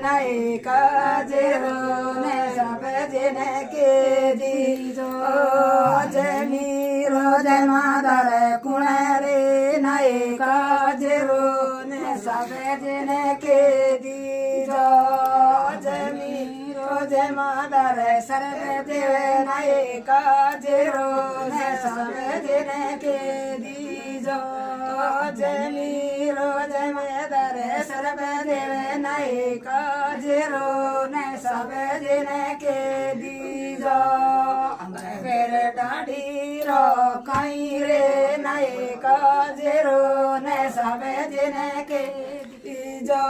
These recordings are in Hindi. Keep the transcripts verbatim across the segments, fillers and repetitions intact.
नहीं काजेरो ने सब जिन के दीजो जमीरो जय मादर कुणरे नहीं काजेरो ने सब जिन के दीजो जमीरो जय मादर सर्व देव नहीं काजेरो ने सब जिन के दीजो जमीरो जय मादर सर्व देव नहीं काजेरो ने सब जिन के दीजो अमर डाडी रो कहीं रे नहीं काजेरो ने सब जिन के दीजो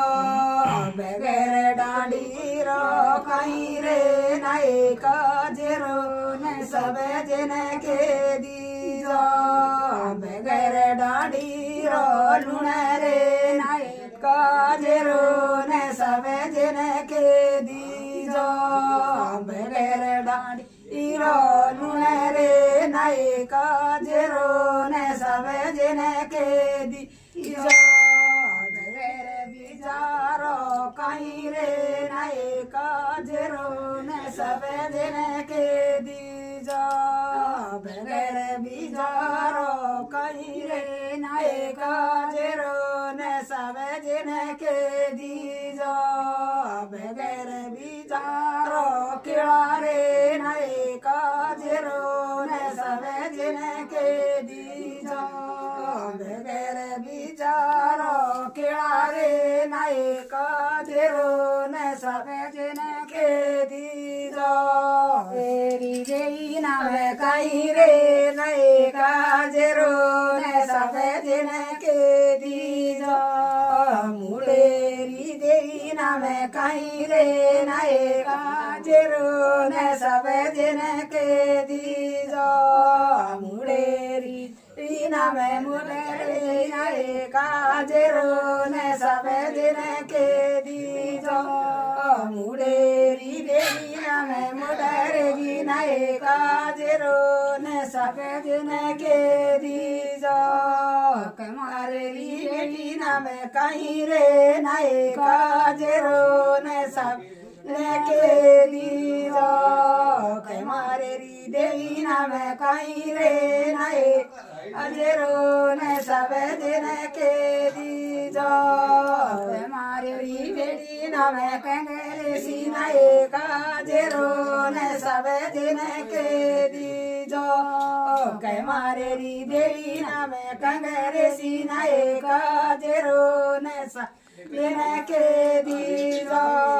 बगैर डाडी रो कहीं रे नहीं काजेरो ने सब जिन के दीजो बगैर डाडी रो लुण रे नहीं काजेरो ने सब जिन के दीजो बगैर डाडी रो लुण रे नहीं काजेरो ने सब जिन के दीजो बगैर बिजारो कहीं रे नहीं काजेरो ने सब जिन के दीजो बगैर बिजारो कहीं रे नहीं काजेरो ने सब जिन के दीजो बगैर बिजारो किड़ा रे नहीं काजेरो ने सब जिन के दीजो बगैर बिजारो किड़ा रे नहीं काजेरो ने सब जिन के दीजो तेरी देई नाम कहीं रे नहीं काजेरो ने सब जिन के दीजो मुड़ेरी देई नाम कहीं रे नहीं काजेरो ने सब जिन के दीजो मुड़ेरी नाम मुड़ेरी नहीं काजेरो ने सब जिन के दीजो मुड़ेरी देवी नाम मुड़ेरी नहीं काजेरो ने सब जिन के दीजो कमारेरी बेटी नाम कहीं रे नहीं काजेरो ने सब के दीजो कमारेरी देवी नाम कहीं रे नहीं काजेरो ने सब जिन के दीजो कमारेरी बेटी नाम कंगरे सी नहीं काजेरो ने सब जिन के दीजो कमारेरी देवी नाम कंगरे सी नहीं काजेरो ने सब जिन के दीजो